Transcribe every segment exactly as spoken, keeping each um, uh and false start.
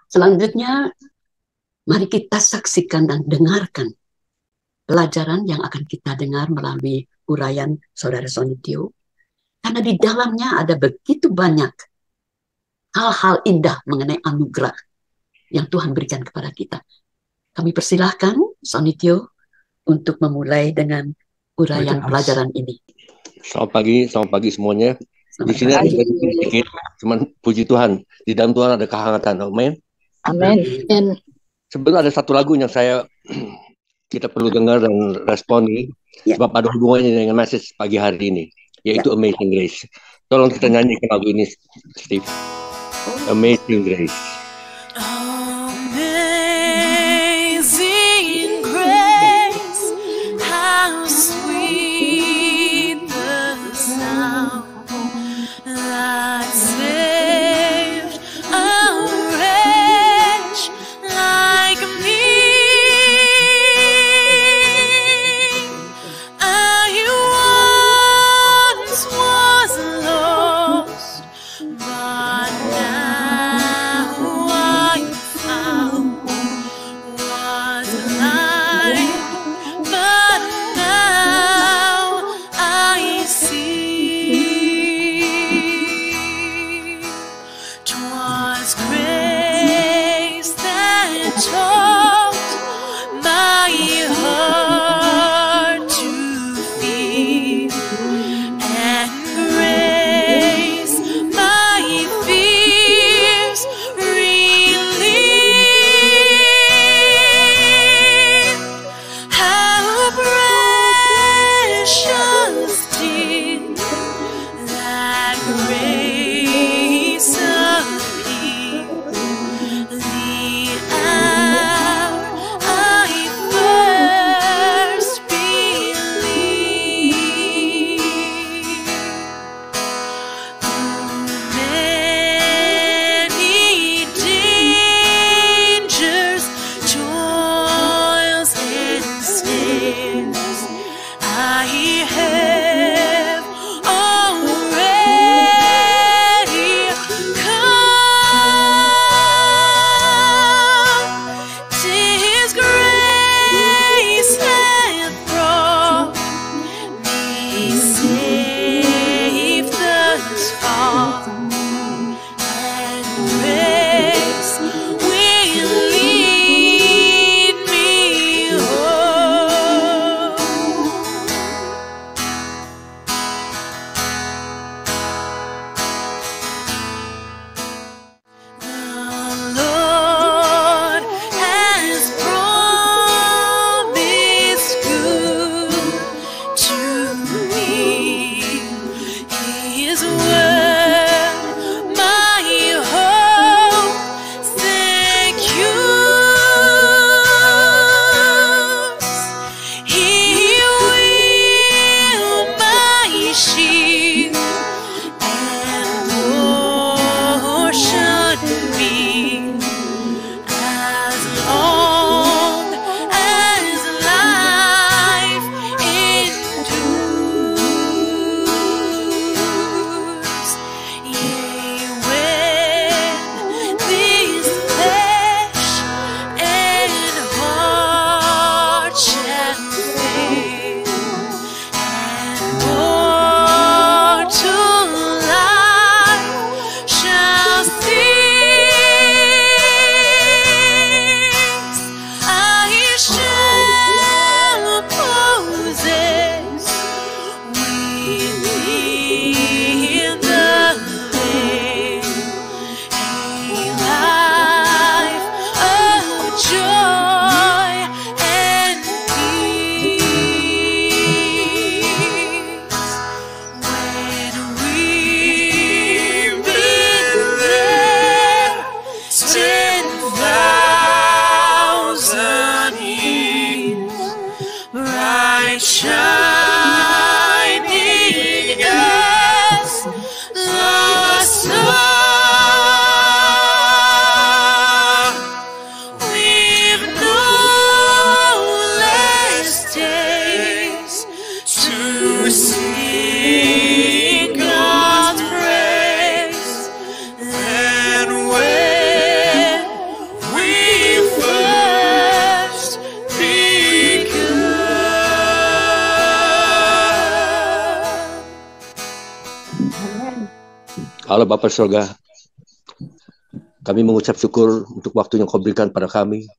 Selanjutnya, mari kita saksikan dan dengarkan pelajaran yang akan kita dengar melalui uraian Saudara Sonitio. Karena di dalamnya ada begitu banyak hal-hal indah mengenai anugerah yang Tuhan berikan kepada kita. Kami persilahkan Sonitio untuk memulai dengan uraian pelajaran ini. Selamat pagi, selamat pagi semuanya. Selamat Di sini pagi. ada sedikit, cuman puji Tuhan. Di dalam Tuhan ada kehangatan. Amin. Amin. Sebenarnya ada satu lagu yang saya kita perlu dengar dan responi, Ya. sebab ada hubungannya dengan message pagi hari ini, yaitu Ya. Amazing Grace. Tolong kita nyanyikan lagu ini, Steve. Amazing Grace. Amazing grace, how sweet the sound that saved a wretch like me. I once was lost, but now I'm found. Was blind, but now I see. 'Twas grace that taught my heart to fear, and grace my fears relieved. How precious did that grace appear, the Allah Bapa surga, kami mengucap syukur untuk waktu yang Kau berikan pada kami,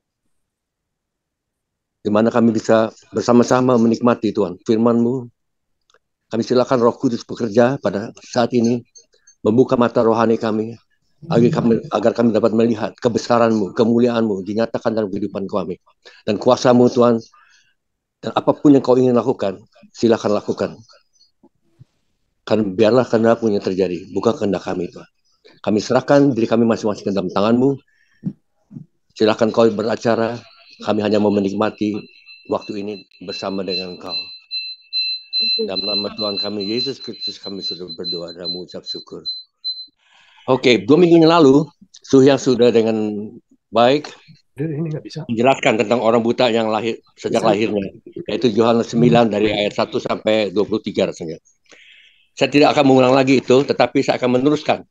di mana kami bisa bersama-sama menikmati Tuhan firman-Mu. Kami silakan Roh Kudus bekerja pada saat ini, membuka mata rohani kami, agar kami, agar kami dapat melihat kebesaran-Mu, kemuliaan-Mu dinyatakan dalam kehidupan kami. Dan kuasa-Mu Tuhan, dan apapun yang Kau ingin lakukan, silakan lakukan. Karena biarlah kehendak-Mu yang terjadi, bukan kehendak kami Tuhan. Kami serahkan diri kami masing-masing ke dalam tangan-Mu. Silakan Kau beracara, kami hanya mau menikmati waktu ini bersama dengan Engkau. Dalam nama Tuhan kami Yesus Kristus kami sudah berdoa dan mengucap syukur. Oke, dua minggu yang lalu Suhyang sudah dengan baik menjelaskan tentang orang buta yang lahir sejak lahirnya, yaitu Yohanes sembilan dari ayat satu sampai dua puluh tiga rasanya. Saya tidak akan mengulang lagi itu, tetapi saya akan meneruskan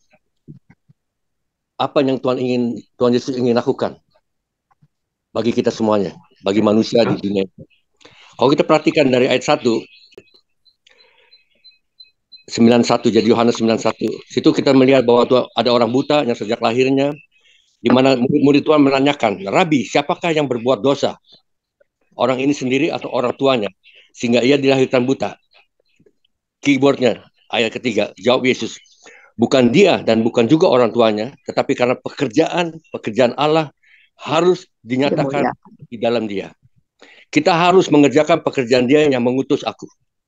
apa yang Tuhan ingin Tuhan Yesus ingin lakukan bagi kita semuanya, bagi manusia di dunia. Kalau kita perhatikan dari ayat satu, sembilan puluh satu, jadi Yohanes sembilan puluh satu, situ kita melihat bahwa Tuhan, ada orang buta yang sejak lahirnya, di mana murid-murid Tuhan menanyakan, Rabi, siapakah yang berbuat dosa? Orang ini sendiri atau orang tuanya? Sehingga ia dilahirkan buta. Keyboardnya, ayat ketiga, jawab Yesus, bukan dia dan bukan juga orang tuanya, tetapi karena pekerjaan, pekerjaan Allah harus dinyatakan di dalam dia. Kita harus mengerjakan pekerjaan dia yang mengutus aku.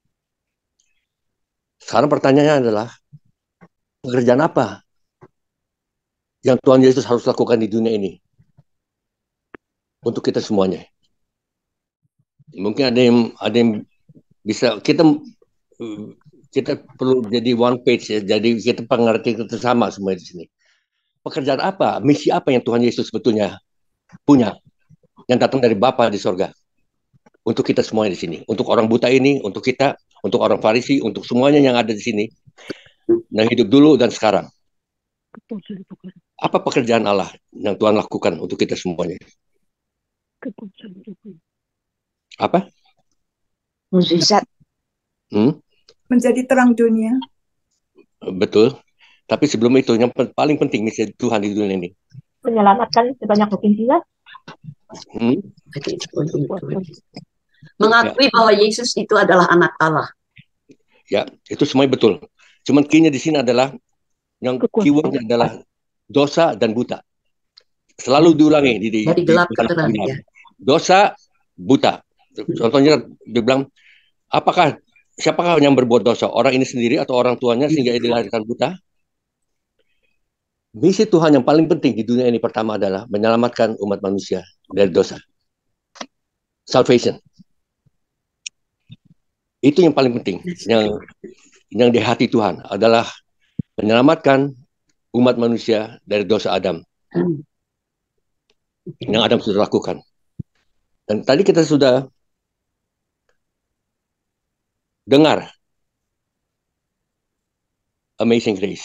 Sekarang pertanyaannya adalah, pekerjaan apa yang Tuhan Yesus harus lakukan di dunia ini untuk kita semuanya? Mungkin ada yang ada yang bisa kita kita perlu jadi one page ya, jadi kita pengerti kita sama semua di sini. Pekerjaan apa, misi apa yang Tuhan Yesus sebetulnya punya, yang datang dari Bapa di sorga untuk kita semuanya di sini, untuk orang buta ini, untuk kita, untuk orang Farisi, untuk semuanya yang ada di sini, yang hidup dulu dan sekarang. Apa pekerjaan Allah yang Tuhan lakukan untuk kita semuanya? Apa? Mujizat. Hmm? Menjadi terang dunia. Betul. Tapi sebelum itu, yang paling penting misi Tuhan di dunia ini, Menyelamatkan sebanyak mungkin jiwa. Hmm? Mengakui Ya. bahwa Yesus itu adalah anak Allah. Ya, itu semuanya betul. Cuman key-nya di sini adalah, yang keywordnya adalah dosa dan buta. Selalu diulangi di, di, Dari di, gelap di ke terang, ya. dosa, buta. Contohnya dia bilang, apakah siapakah yang berbuat dosa? Orang ini sendiri atau orang tuanya sehingga ia dilahirkan buta? Misi Tuhan yang paling penting di dunia ini pertama adalah menyelamatkan umat manusia dari dosa. Salvation. Itu yang paling penting. Yang yang di hati Tuhan adalah menyelamatkan umat manusia dari dosa Adam. Yang Adam sudah lakukan. Dan tadi kita sudah dengar Amazing Grace.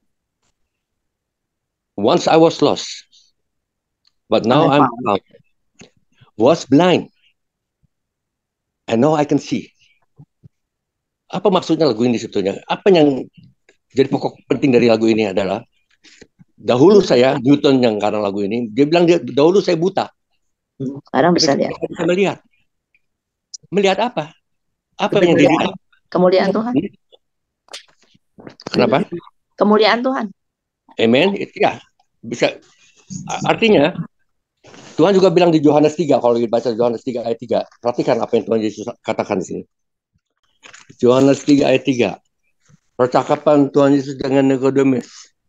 Once I was lost, but now I'm found. Was blind, and now I can see. Apa maksudnya lagu ini sebetulnya? Apa yang jadi pokok penting dari lagu ini adalah, dahulu saya, Newton yang karang lagu ini, dia bilang dia, dahulu saya buta. Sekarang bisa lihat. Saya bisa melihat. Melihat apa? Apa yang dilihat? Kemuliaan Tuhan. Kenapa? Kemuliaan Tuhan. Amen. Ya, bisa. Artinya, Tuhan juga bilang di Yohanes tiga, kalau kita baca Yohanes tiga ayat tiga, perhatikan apa yang Tuhan Yesus katakan di sini. Yohanes tiga ayat tiga. Percakapan Tuhan Yesus dengan Nikodemus,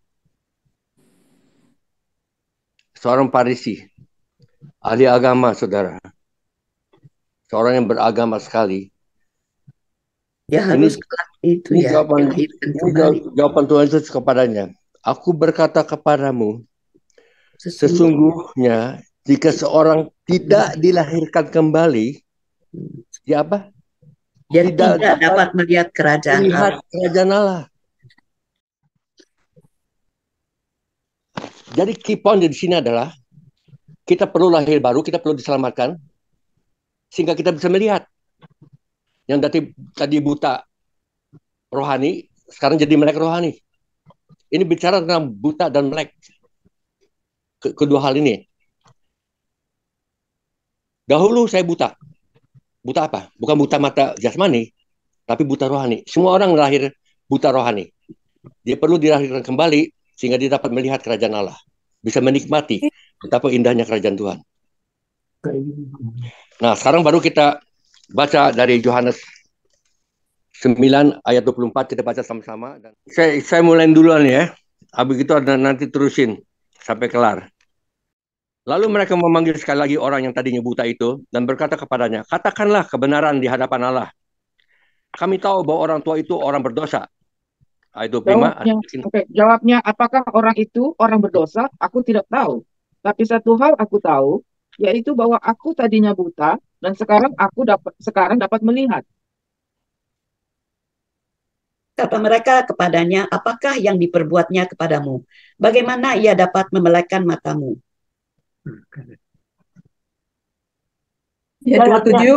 seorang Farisi, ahli agama, saudara. Seorang yang beragama sekali. Ya harus kelak itu Ini ya. jawaban, dilahirkan ini kembali. jawaban Tuhan Yesus kepadanya. Aku berkata kepadamu, sesungguhnya jika seorang tidak dilahirkan kembali, dia apa? Dia Tidak tidak dapat melihat kerajaan Lihat Allah. kerajaan Allah. Jadi key point di sini adalah, kita perlu lahir baru, kita perlu diselamatkan, sehingga kita bisa melihat. Yang tadi, tadi buta rohani, sekarang jadi melek rohani. ini bicara tentang buta dan melek. Kedua hal ini. Dahulu saya buta. Buta apa? Bukan buta mata jasmani, tapi buta rohani. Semua orang lahir buta rohani. Dia perlu dilahirkan kembali sehingga dia dapat melihat kerajaan Allah. Bisa menikmati betapa indahnya kerajaan Tuhan. Nah, sekarang baru kita baca dari Yohanes sembilan ayat dua puluh empat, kita baca sama-sama. Dan saya, saya mulai duluan ya. Habis itu ada nanti terusin sampai kelar. Lalu mereka memanggil sekali lagi orang yang tadinya buta itu dan berkata kepadanya, katakanlah kebenaran di hadapan Allah. Kami tahu bahwa orang tua itu orang berdosa. Ayat dua puluh lima. Jawabnya, oke, jawabnya, apakah orang itu orang berdosa? Aku tidak tahu. Tapi satu hal aku tahu, yaitu bahwa aku tadinya buta dan sekarang aku dapat sekarang dapat melihat. Kata mereka kepadanya, apakah yang diperbuatnya kepadamu? Bagaimana ia dapat memelekkan matamu? Ayat dua puluh tujuh.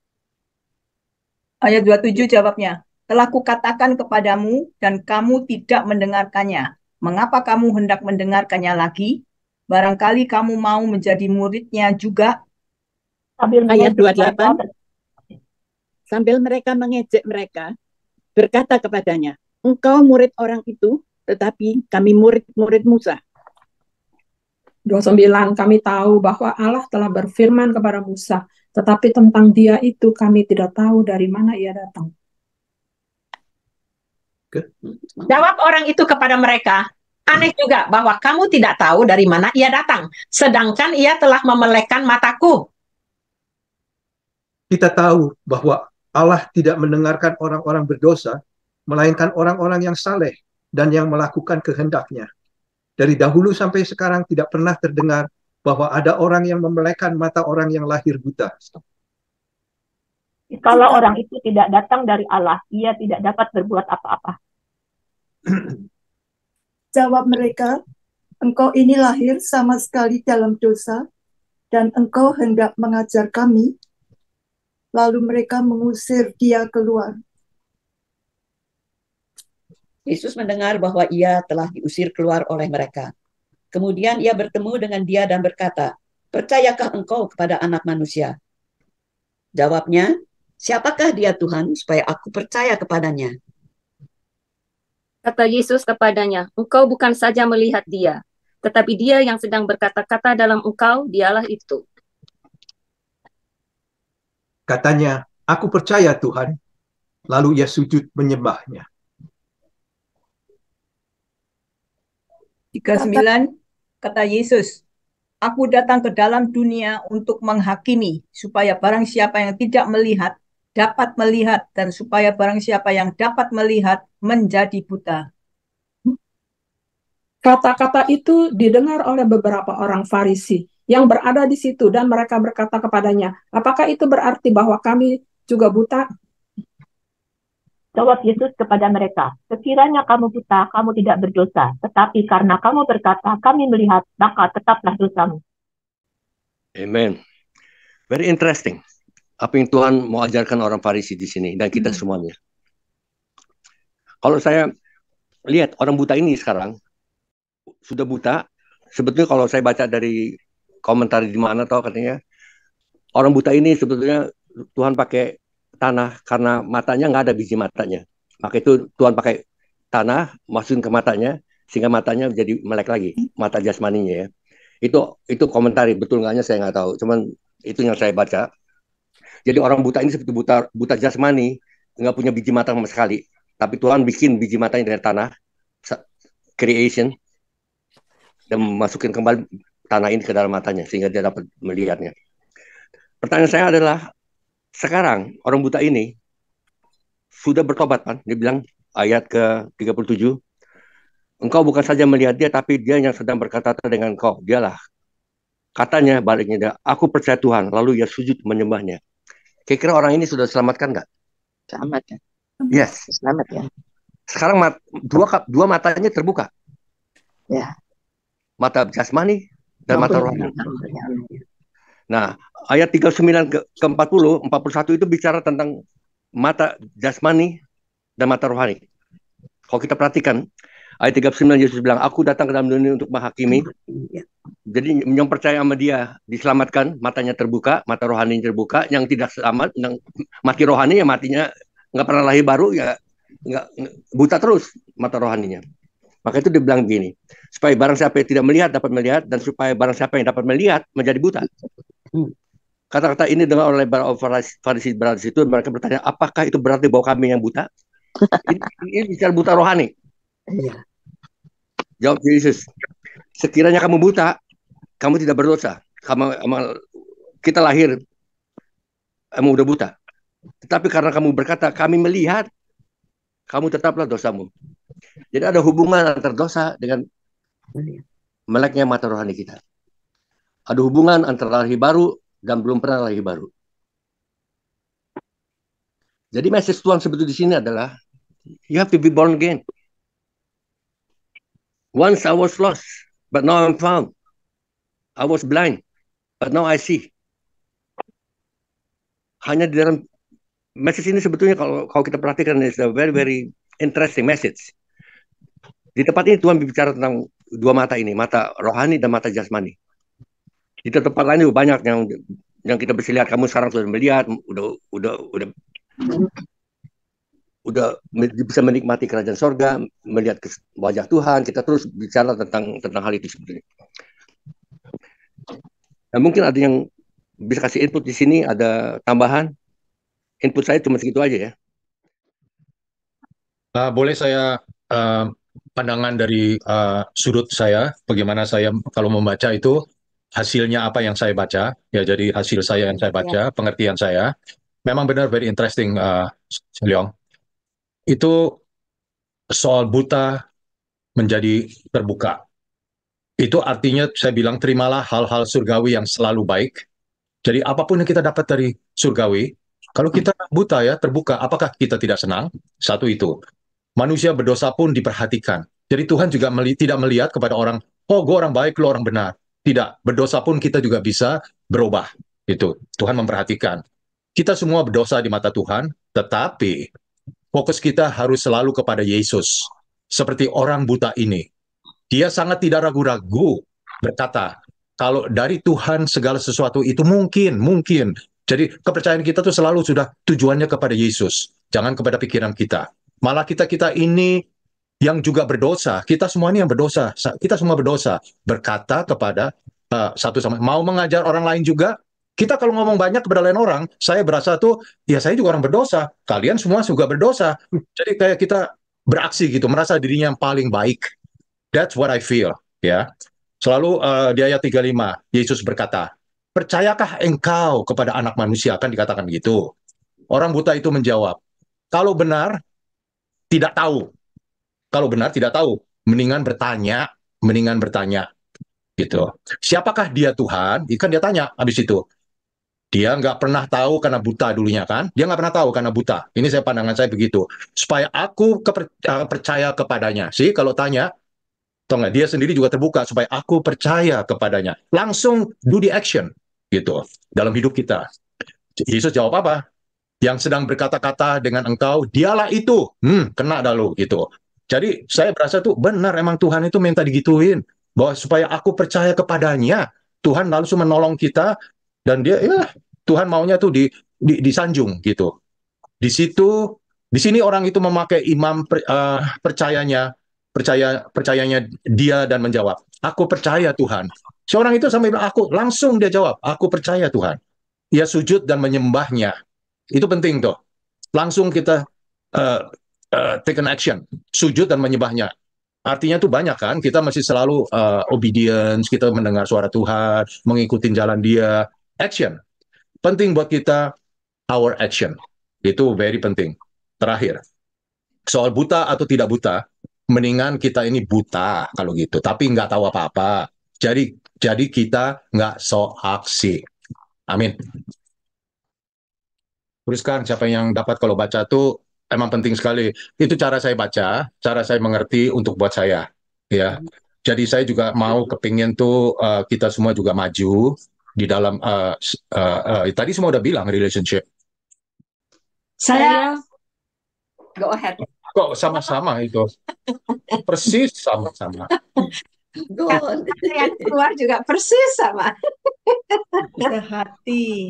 Ayat dua puluh tujuh jawabnya. Telah kukatakan kepadamu dan kamu tidak mendengarkannya. Mengapa kamu hendak mendengarkannya lagi? Barangkali kamu mau menjadi muridnya juga. Sambil Ayat mengejek dua puluh delapan. mereka, Sambil mereka mengejek mereka, berkata kepadanya, engkau murid orang itu, tetapi kami murid-murid Musa. dua puluh sembilan, kami tahu bahwa Allah telah berfirman kepada Musa, tetapi tentang dia itu kami tidak tahu dari mana ia datang. Jawab orang itu kepada mereka, aneh juga bahwa kamu tidak tahu dari mana ia datang, sedangkan ia telah memelekkan mataku. Kita tahu bahwa Allah tidak mendengarkan orang-orang berdosa, melainkan orang-orang yang saleh dan yang melakukan kehendaknya. Dari dahulu sampai sekarang tidak pernah terdengar bahwa ada orang yang memelekkan mata orang yang lahir buta. kalau orang itu tidak datang dari Allah, ia tidak dapat berbuat apa-apa. Jawab mereka, engkau ini lahir sama sekali dalam dosa, dan engkau hendak mengajar kami. Lalu mereka mengusir dia keluar. Yesus mendengar bahwa ia telah diusir keluar oleh mereka. Kemudian ia bertemu dengan dia dan berkata, percayakah engkau kepada Anak Manusia? Jawabnya, siapakah dia Tuhan supaya aku percaya kepadanya? Kata Yesus kepadanya, engkau bukan saja melihat dia, tetapi dia yang sedang berkata-kata dalam engkau, dialah itu. Katanya, aku percaya Tuhan. Lalu ia sujud menyembahnya. tiga puluh sembilan, kata Yesus, aku datang ke dalam dunia untuk menghakimi, supaya barang siapa yang tidak melihat, dapat melihat, dan supaya barang siapa yang dapat melihat, menjadi buta. Kata-kata itu didengar oleh beberapa orang Farisi yang berada di situ dan mereka berkata kepadanya, apakah itu berarti bahwa kami juga buta? Jawab Yesus kepada mereka, sekiranya kamu buta, kamu tidak berdosa. Tetapi karena kamu berkata, kami melihat, maka tetaplah dosamu. Amen. Very interesting. Apa yang Tuhan mau ajarkan orang Farisi di sini dan kita semuanya. Kalau saya lihat orang buta ini sekarang sudah buta. Sebetulnya kalau saya baca dari komentar di mana tahu katanya orang buta ini sebetulnya Tuhan pakai tanah karena matanya nggak ada biji matanya. Maka itu Tuhan pakai tanah masukin ke matanya sehingga matanya jadi melek lagi, mata jasmaninya ya. Itu itu komentari betul nggaknya saya nggak tahu. Cuman itu yang saya baca. Jadi orang buta ini seperti buta buta jasmani, nggak punya biji mata sama sekali. Tapi Tuhan bikin biji matanya dari tanah, creation, dan masukin kembali tanah ini ke dalam matanya sehingga dia dapat melihatnya. Pertanyaan saya adalah, sekarang orang buta ini sudah bertobat kan? Dia bilang ayat ke tiga puluh tujuh, engkau bukan saja melihat dia, tapi dia yang sedang berkata dengan engkau. Dialah. Katanya baliknya dia, aku percaya Tuhan, lalu ia sujud menyembahnya. Kira-kira orang ini sudah selamatkan nggak? Selamat ya. Yes. Selamat ya. Sekarang mat, dua, dua matanya terbuka. Ya. Mata jasmani dan mata rohani. Ya. Nah, ayat tiga puluh sembilan ke, ke empat puluh, empat puluh satu itu bicara tentang mata jasmani dan mata rohani. Kalau kita perhatikan, Ayat tiga puluh sembilan Yesus bilang, aku datang ke dalam dunia untuk menghakimi. Ya. Jadi yang percaya sama dia diselamatkan, matanya terbuka, mata rohaninya terbuka. Yang tidak selamat, yang mati rohani ya matinya nggak pernah lahir baru ya nggak buta terus mata rohaninya. Maka itu dibilang begini, supaya barang siapa yang tidak melihat dapat melihat, dan supaya barang siapa yang dapat melihat menjadi buta. Kata-kata ini dengar oleh para Farisi berat itu, mereka bertanya, apakah itu berarti bahwa kami yang buta? Ini, ini bicara buta rohani. Iya. Jawab Yesus, sekiranya kamu buta, kamu tidak berdosa. Kamu, kita lahir, kamu udah buta. Tetapi karena kamu berkata, kami melihat, kamu tetaplah dosamu. Jadi ada hubungan antara dosa dengan meleknya mata rohani kita. Ada hubungan antara lahir baru dan belum pernah lahir baru. Jadi message Tuhan sebetulnya di sini adalah, you have to be born again. Once I was lost, but now I'm found. I was blind, but now I see. Hanya di dalam message ini sebetulnya kalau kalau kita perhatikan, is a very very interesting message. Di tempat ini Tuhan berbicara tentang dua mata ini, mata rohani dan mata jasmani. Di tempat lain juga banyak yang yang kita bisa lihat. Kamu sekarang sudah melihat, udah udah udah udah bisa menikmati kerajaan sorga, melihat wajah Tuhan. Kita terus bicara tentang tentang hal itu sebetulnya. Dan mungkin ada yang bisa kasih input di sini, ada tambahan. Input saya cuma segitu aja ya. Uh, boleh saya uh, pandangan dari uh, sudut saya, bagaimana saya kalau membaca itu hasilnya apa yang saya baca, ya jadi hasil saya yang saya baca, pengertian saya, memang benar very interesting, uh, Leong. Itu soal buta menjadi terbuka. Itu artinya saya bilang terimalah hal-hal surgawi yang selalu baik. Jadi apapun yang kita dapat dari surgawi, kalau kita buta ya terbuka, apakah kita tidak senang? Satu itu. Manusia berdosa pun diperhatikan. Jadi Tuhan juga meli tidak melihat kepada orang, oh gue orang baik, lo orang benar. Tidak, berdosa pun kita juga bisa berubah. Itu Tuhan memperhatikan. Kita semua berdosa di mata Tuhan, tetapi fokus kita harus selalu kepada Yesus. Seperti orang buta ini. Dia sangat tidak ragu-ragu berkata, kalau dari Tuhan segala sesuatu itu mungkin, mungkin. Jadi kepercayaan kita tuh selalu sudah tujuannya kepada Yesus. Jangan kepada pikiran kita. Malah kita-kita ini yang juga berdosa, kita semua ini yang berdosa, kita semua berdosa. Berkata kepada uh, satu sama mau mengajar orang lain juga. Kita kalau ngomong banyak kepada lain orang, saya berasa tuh, ya saya juga orang berdosa. Kalian semua juga berdosa. Jadi kayak kita beraksi gitu, merasa dirinya yang paling baik. That's what I feel. Ya, selalu uh, di ayat tiga puluh lima, Yesus berkata, percayakah engkau kepada anak manusia? Kan dikatakan gitu. Orang buta itu menjawab, kalau benar, tidak tahu. Kalau benar, tidak tahu. Mendingan bertanya, mendingan bertanya. Gitu. Siapakah dia Tuhan? Ikan dia tanya habis itu. Dia nggak pernah tahu karena buta dulunya kan? Dia nggak pernah tahu karena buta. Ini saya pandangan saya begitu. Supaya aku keper, uh, percaya kepadanya. Sih kalau tanya, tau nggak? Dia sendiri juga terbuka supaya aku percaya kepadanya. Langsung do the action gitu dalam hidup kita. Yesus jawab apa? Yang sedang berkata-kata dengan engkau, dialah itu. Hmm, kena dah lu gitu. Jadi saya berasa tuh benar emang Tuhan itu minta digituin. Bahwa supaya aku percaya kepadanya. Tuhan langsung menolong kita. Dan dia, ya Tuhan maunya tuh di, di, disanjung gitu. Di situ, di sini orang itu memakai imam per, uh, percayanya, percaya percayanya dia dan menjawab, aku percaya Tuhan. Seorang itu sampai bilang, aku langsung dia jawab, aku percaya Tuhan. Ia sujud dan menyembahnya. Itu penting tuh. Langsung kita uh, uh, take an action, sujud dan menyembahnya. Artinya tuh banyak kan, kita masih selalu uh, obedience, kita mendengar suara Tuhan, mengikuti jalan dia. Action. Penting buat kita, our action. Itu very penting. Terakhir, soal buta atau tidak buta, mendingan kita ini buta kalau gitu, tapi nggak tahu apa-apa. Jadi, jadi kita nggak so aksi. Amin. Teruskan siapa yang dapat kalau baca tuh emang penting sekali. Itu cara saya baca, cara saya mengerti untuk buat saya. Ya. Jadi saya juga mau kepingin tuh uh, kita semua juga maju di dalam uh, uh, uh, tadi semua udah bilang relationship. Saya go ahead. Kok sama-sama itu? Persis sama-sama. Ya, yang keluar juga persis sama. Sehati.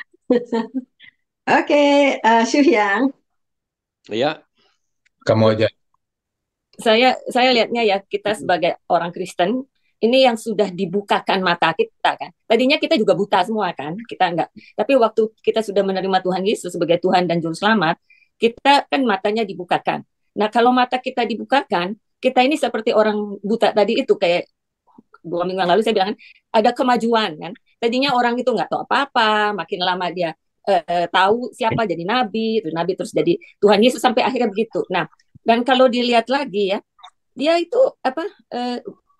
Oke, eh, Syuhyang. Ya, Kamu aja. Saya saya lihatnya ya, kita sebagai orang Kristen ini yang sudah dibukakan mata kita kan. Tadinya kita juga buta semua kan, kita enggak. Tapi waktu kita sudah menerima Tuhan Yesus sebagai Tuhan dan Juru Selamat, kita kan matanya dibukakan. Nah, kalau mata kita dibukakan, kita ini seperti orang buta tadi itu, kayak dua minggu yang lalu saya bilang kan, ada kemajuan kan. Tadinya orang itu nggak tahu apa-apa, makin lama dia eh, tahu siapa jadi nabi, terus nabi terus jadi Tuhan Yesus sampai akhirnya begitu. Nah, dan kalau dilihat lagi ya, dia itu apa? Eh,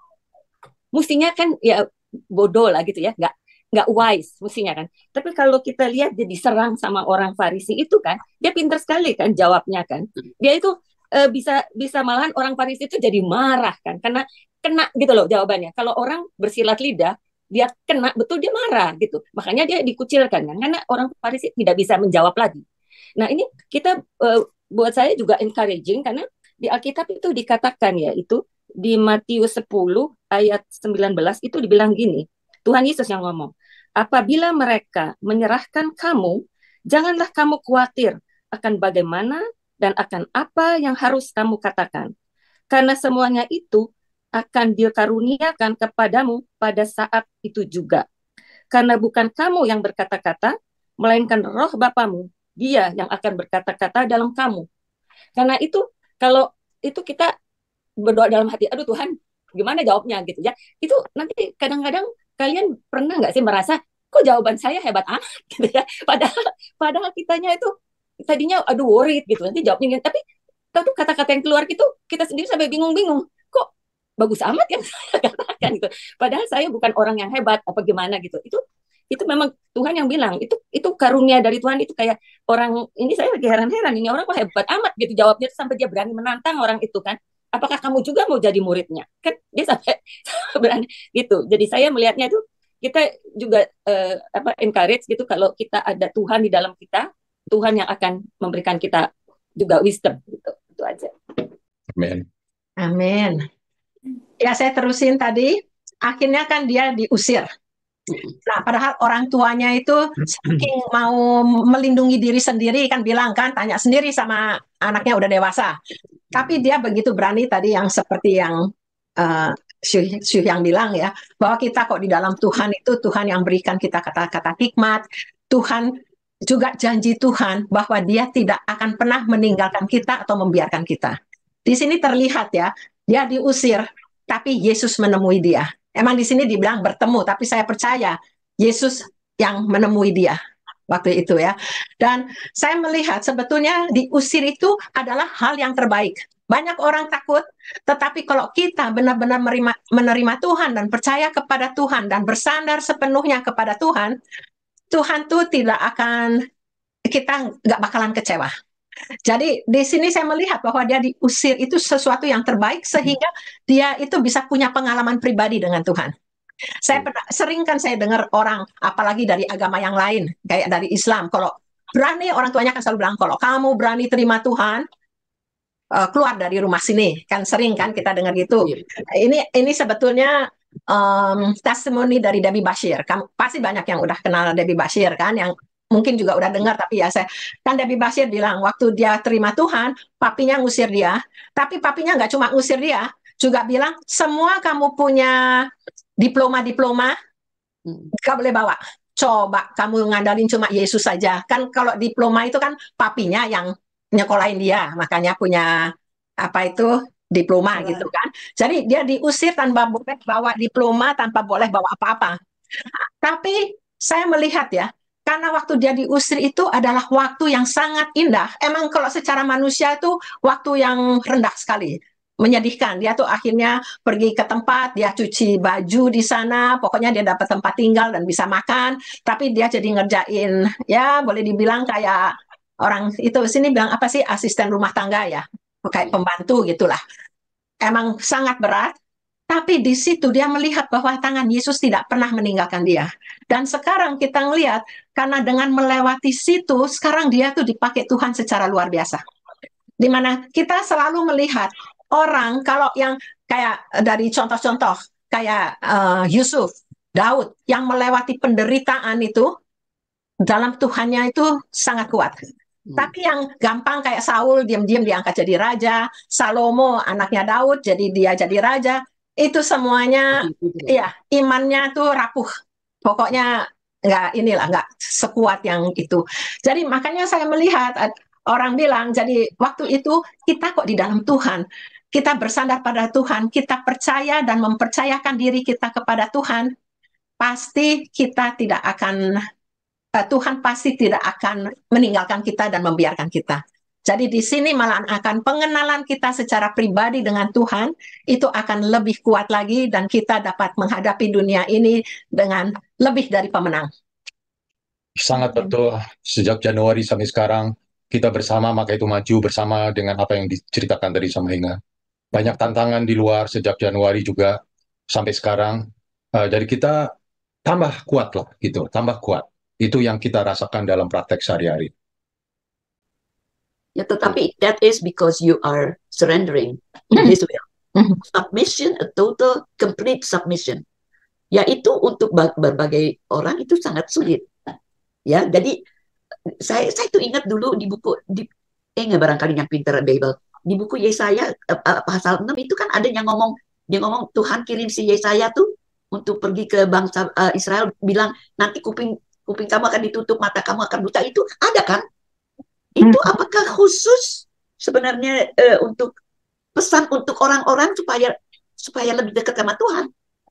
mestinya kan ya bodoh lah gitu ya, nggak nggak wise mestinya kan. Tapi kalau kita lihat dia diserang sama orang Farisi itu kan, dia pintar sekali kan jawabnya kan. Dia itu eh, bisa bisa malahan orang Farisi itu jadi marah kan, karena kena gitu loh jawabannya. Kalau orang bersilat lidah, dia kena betul dia marah gitu. Makanya dia dikucilkan kan, karena orang Farisi tidak bisa menjawab lagi. Nah ini kita eh, buat saya juga encouraging karena di Alkitab itu dikatakan ya itu di Matius sepuluh ayat sembilan belas itu dibilang gini, Tuhan Yesus yang ngomong, apabila mereka menyerahkan kamu, janganlah kamu khawatir akan bagaimana dan akan apa yang harus kamu katakan. Karena semuanya itu akan dikaruniakan kepadamu pada saat itu juga. Karena bukan kamu yang berkata-kata, melainkan roh Bapamu, dia yang akan berkata-kata dalam kamu. Karena itu, kalau itu kita berdoa dalam hati, aduh Tuhan, gimana jawabnya gitu ya. Itu nanti kadang-kadang kalian pernah nggak sih merasa, kok jawaban saya hebat amat gitu ya. Padahal padahal kitanya itu tadinya aduh worried gitu, nanti jawabnya, tapi tuh kata-kata yang keluar gitu, kita sendiri sampai bingung-bingung, kok bagus amat yang saya katakan gitu. Padahal saya bukan orang yang hebat apa gimana gitu. Itu itu memang Tuhan yang bilang, itu itu karunia dari Tuhan. Itu kayak orang ini, saya lagi heran-heran, ini orang kok hebat amat gitu jawabnya sampai dia berani menantang orang itu kan. Apakah kamu juga mau jadi muridnya? Kan dia sampai berani gitu. Jadi saya melihatnya itu kita juga eh, apa encourage gitu, kalau kita ada Tuhan di dalam kita, Tuhan yang akan memberikan kita juga wisdom gitu. Itu aja. Amin. Amin. Ya, saya terusin tadi. Akhirnya kan dia diusir. Nah, padahal orang tuanya itu saking mau melindungi diri sendiri kan bilang kan, tanya sendiri sama anaknya udah dewasa. Tapi dia begitu berani tadi yang seperti yang uh, Syuh yang bilang ya, bahwa kita kok di dalam Tuhan itu Tuhan yang berikan kita kata-kata hikmat. Tuhan juga janji Tuhan bahwa dia tidak akan pernah meninggalkan kita atau membiarkan kita. Di sini terlihat ya, dia diusir, tapi Yesus menemui dia. Emang di sini dibilang bertemu, tapi saya percaya Yesus yang menemui dia waktu itu ya. Dan saya melihat sebetulnya diusir itu adalah hal yang terbaik. Banyak orang takut, tetapi kalau kita benar-benar menerima, menerima Tuhan dan percaya kepada Tuhan dan bersandar sepenuhnya kepada Tuhan, Tuhan tuh tidak akan, kita nggak bakalan kecewa. Jadi di sini saya melihat bahwa dia diusir itu sesuatu yang terbaik sehingga dia itu bisa punya pengalaman pribadi dengan Tuhan. Saya pernah, sering kan saya dengar orang, apalagi dari agama yang lain, kayak dari Islam, kalau berani orang tuanya kan selalu bilang, kalau kamu berani terima Tuhan, uh, keluar dari rumah sini. Kan sering kan kita dengar gitu. Ini ini sebetulnya um, testimoni dari Debbie Bashir. Kamu pasti banyak yang udah kenal Debbie Bashir kan, yang mungkin juga udah dengar, tapi ya saya kan Debbie Bashir bilang waktu dia terima Tuhan, papinya ngusir dia, tapi papinya nggak cuma ngusir dia, juga bilang semua kamu punya diploma-diploma nggak boleh bawa, coba kamu ngandalin cuma Yesus saja. Kan kalau diploma itu kan papinya yang nyekolahin dia, makanya punya apa itu diploma ya, gitu kan. Jadi dia diusir tanpa boleh bawa diploma, tanpa boleh bawa apa-apa. Tapi saya melihat ya, karena waktu dia diusir itu adalah waktu yang sangat indah. Emang kalau secara manusia itu waktu yang rendah sekali, menyedihkan. Dia tuh akhirnya pergi ke tempat, dia cuci baju di sana, pokoknya dia dapat tempat tinggal dan bisa makan. Tapi dia jadi ngerjain, ya boleh dibilang kayak orang itu sini bilang apa sih, asisten rumah tangga ya, kayak pembantu gitulah. Emang sangat berat. Tapi di situ dia melihat bahwa tangan Yesus tidak pernah meninggalkan dia. Dan sekarang kita ngelihat, karena dengan melewati situ, sekarang dia tuh dipakai Tuhan secara luar biasa. di mana kita selalu melihat orang kalau yang kayak dari contoh-contoh kayak uh, Yusuf, Daud yang melewati penderitaan itu dalam Tuhannya itu sangat kuat. Hmm. Tapi yang gampang kayak Saul diam-diam diangkat jadi raja, Salomo anaknya Daud jadi dia jadi raja, itu semuanya ya imannya tuh rapuh. Pokoknya nggak inilah nggak sekuat yang itu. Jadi makanya saya melihat orang bilang jadi waktu itu kita kok di dalam Tuhan, kita bersandar pada Tuhan, kita percaya dan mempercayakan diri kita kepada Tuhan, pasti kita tidak akan Tuhan pasti tidak akan meninggalkan kita dan membiarkan kita. Jadi di sini malah akan pengenalan kita secara pribadi dengan Tuhan itu akan lebih kuat lagi dan kita dapat menghadapi dunia ini dengan lebih dari pemenang. Sangat betul. Sejak Januari sampai sekarang kita bersama, maka itu maju bersama dengan apa yang diceritakan tadi sama Inga. Banyak tantangan di luar sejak Januari juga sampai sekarang. Uh, jadi kita tambah kuat lah gitu, tambah kuat. Itu yang kita rasakan dalam praktek sehari-hari. Ya, tetapi that is because you are surrendering to His will. Submission, a total, complete submission. Yaitu untuk berbagai orang itu sangat sulit. Ya, jadi saya saya itu ingat dulu di buku di eh nggak barangkali yang pintar Bible di buku Yesaya uh, pasal enam itu kan ada yang ngomong dia ngomong Tuhan kirim si Yesaya tuh untuk pergi ke bangsa uh, Israel, bilang nanti kuping kuping kamu akan ditutup, mata kamu akan buta. Itu ada kan? Itu apakah khusus sebenarnya uh, untuk pesan untuk orang-orang supaya supaya lebih dekat sama Tuhan?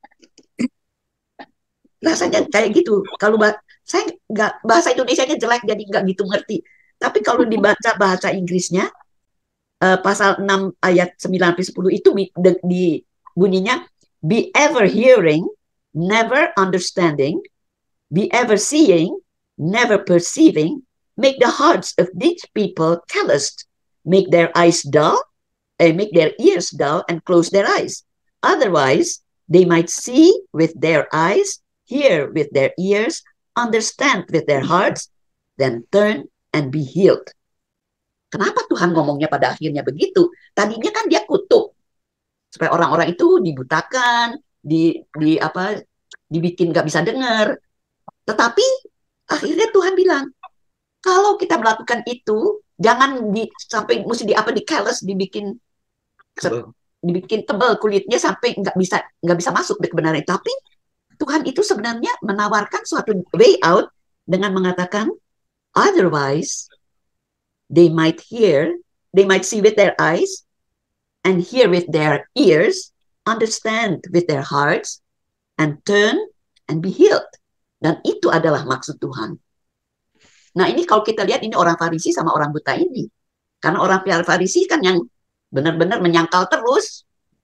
Rasanya kayak gitu. Kalau saya nggak bahasa Indonesianya jelek jadi nggak gitu ngerti. Tapi kalau dibaca bahasa Inggrisnya uh, pasal enam ayat sembilan sampai sepuluh itu di, di bunyinya be ever hearing, never understanding, be ever seeing, never perceiving, make the hearts of these people callous, make their eyes dull, and make their ears dull, and close their eyes. Otherwise, they might see with their eyes, hear with their ears, understand with their hearts, then turn and be healed. Kenapa Tuhan ngomongnya pada akhirnya begitu? Tadinya kan dia kutuk supaya orang-orang itu dibutakan, di, di apa, dibikin nggak bisa dengar. Tetapi akhirnya Tuhan bilang, kalau kita melakukan itu, jangan di, sampai mesti di apa di callous, dibikin tebal. dibikin tebal kulitnya sampai nggak bisa nggak bisa masuk di kebenaran. Tapi Tuhan itu sebenarnya menawarkan suatu way out dengan mengatakan, otherwise they might hear, they might see with their eyes, and hear with their ears, understand with their hearts, and turn and be healed. Dan itu adalah maksud Tuhan. Nah ini kalau kita lihat ini orang Farisi sama orang buta ini. Karena orang Farisi kan yang benar-benar menyangkal terus.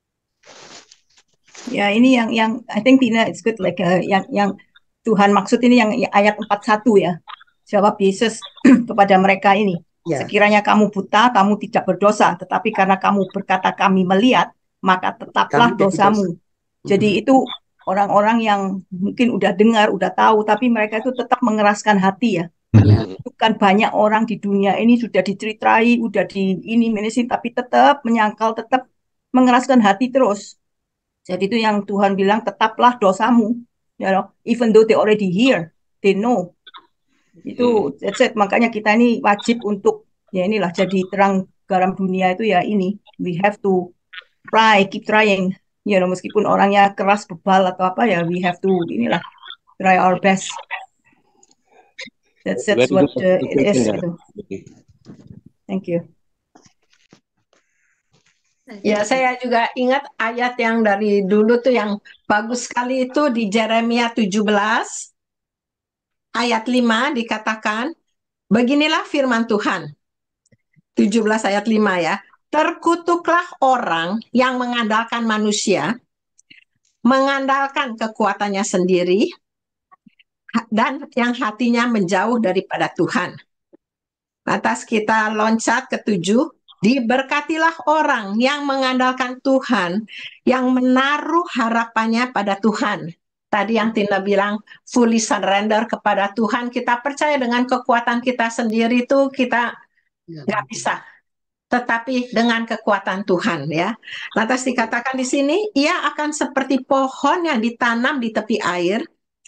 Ya ini yang yang I think Tina it's good like uh, yang yang Tuhan maksud ini yang ayat empat puluh satu ya. Jawab Yesus kepada mereka ini. Ya. Sekiranya kamu buta, kamu tidak berdosa, tetapi karena kamu berkata kami melihat, maka tetaplah kami dosamu. Dosa. Jadi hmm. itu orang-orang yang mungkin udah dengar, udah tahu, tapi mereka itu tetap mengeraskan hati ya. Ya. Bukan banyak orang di dunia ini sudah diceritai, udah di ini medicine, tapi tetap menyangkal, tetap mengeraskan hati terus. Jadi itu yang Tuhan bilang, tetaplah dosamu. You know, even though they already hear, they know. Itu that's it. Makanya kita ini wajib untuk ya inilah jadi terang garam dunia itu ya ini. We have to try, keep trying. You know, meskipun orangnya keras bebal atau apa ya, we have to inilah try our best. That's that's what uh, it is. Gitu. Thank you. Ya, saya juga ingat ayat yang dari dulu tuh yang bagus sekali itu di Yeremia tujuh belas ayat lima dikatakan, beginilah firman Tuhan. tujuh belas ayat lima ya. Terkutuklah orang yang mengandalkan manusia, mengandalkan kekuatannya sendiri, dan yang hatinya menjauh daripada Tuhan. Lantas kita loncat ke tujuh. Diberkatilah orang yang mengandalkan Tuhan, yang menaruh harapannya pada Tuhan. Tadi yang Tina bilang, fully surrender kepada Tuhan. Kita percaya dengan kekuatan kita sendiri itu kita nggak bisa. tetapi dengan kekuatan Tuhan ya. Lantas dikatakan di sini, ia akan seperti pohon yang ditanam di tepi air,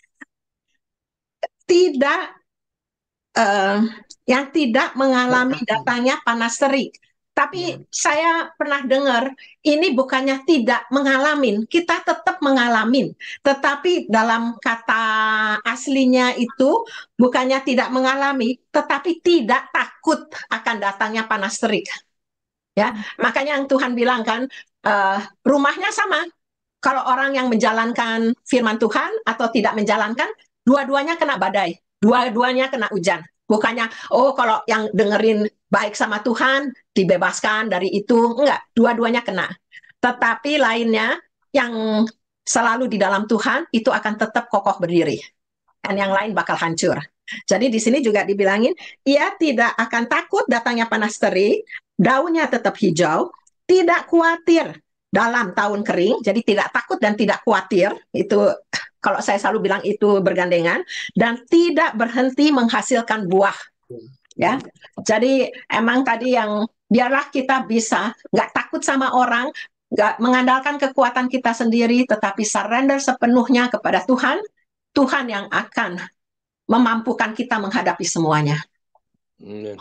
tidak uh, yang tidak mengalami datangnya panas terik. Tapi saya pernah dengar, ini bukannya tidak mengalami, kita tetap mengalami. Tetapi dalam kata aslinya itu, bukannya tidak mengalami, tetapi tidak takut akan datangnya panas terik. Ya, makanya yang Tuhan bilang kan, uh, rumahnya sama. Kalau orang yang menjalankan firman Tuhan atau tidak menjalankan, dua-duanya kena badai, dua-duanya kena hujan. Bukannya, oh kalau yang dengerin baik sama Tuhan, dibebaskan dari itu. Enggak, dua-duanya kena. Tetapi lainnya, yang selalu di dalam Tuhan, itu akan tetap kokoh berdiri. Dan yang lain bakal hancur. Jadi di sini juga dibilangin, ia tidak akan takut datangnya panas terik, daunnya tetap hijau, tidak khawatir dalam tahun kering, jadi tidak takut dan tidak khawatir, itu kalau saya selalu bilang itu bergandengan, dan tidak berhenti menghasilkan buah. Ya, jadi emang tadi yang biarlah kita bisa nggak takut sama orang, nggak mengandalkan kekuatan kita sendiri, tetapi surrender sepenuhnya kepada Tuhan. Tuhan yang akan memampukan kita menghadapi semuanya. Amen.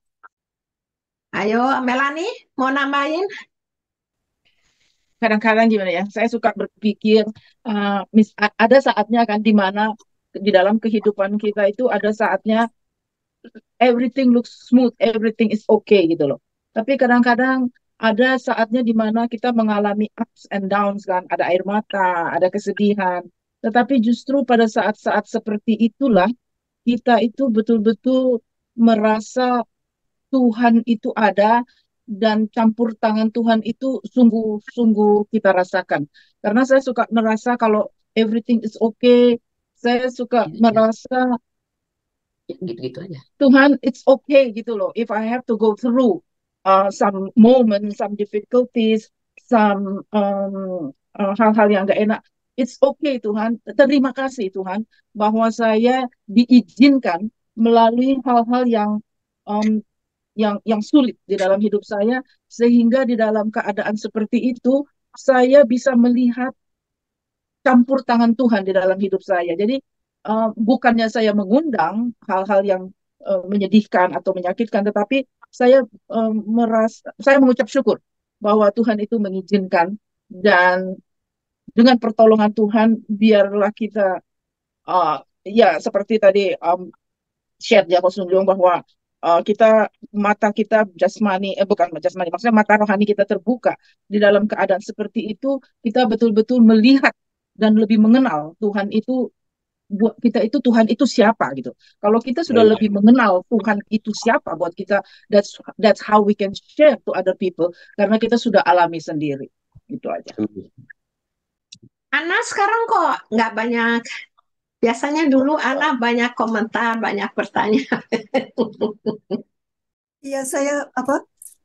Ayo, Melanie, mau nambahin? Kadang-kadang gimana ya, saya suka berpikir uh, mis- ada saatnya kan di mana di dalam kehidupan kita itu ada saatnya everything looks smooth, everything is okay gitu loh. Tapi kadang-kadang ada saatnya di mana kita mengalami ups and downs kan, ada air mata, ada kesedihan. Tetapi justru pada saat-saat seperti itulah kita itu betul-betul merasa Tuhan itu ada, dan campur tangan Tuhan itu sungguh-sungguh kita rasakan. Karena saya suka merasa kalau everything is okay, saya suka Gitu, merasa gitu aja. Tuhan it's okay gitu loh. If I have to go through uh, some moments, some difficulties, some um, uh, hal-hal yang gak enak, it's okay Tuhan. Terima kasih Tuhan bahwa saya diizinkan melalui hal-hal yang um, yang yang sulit di dalam hidup saya, sehingga di dalam keadaan seperti itu saya bisa melihat campur tangan Tuhan di dalam hidup saya. Jadi uh, bukannya saya mengundang hal-hal yang uh, menyedihkan atau menyakitkan, tetapi saya uh, merasa saya mengucap syukur bahwa Tuhan itu mengizinkan, dan dengan pertolongan Tuhan biarlah kita uh, ya seperti tadi um, share di Apostle Leong bahwa Uh, kita mata kita jasmani eh bukan jasmani maksudnya mata rohani kita terbuka. Di dalam keadaan seperti itu kita betul-betul melihat dan lebih mengenal Tuhan itu, buat kita itu Tuhan itu siapa gitu. Kalau kita sudah Amen. lebih mengenal Tuhan itu siapa buat kita, that's that's how we can share to other people, karena kita sudah alami sendiri. Itu aja. Ana sekarang kok nggak banyak. Biasanya dulu Ana banyak komentar, banyak pertanyaan. Iya, saya apa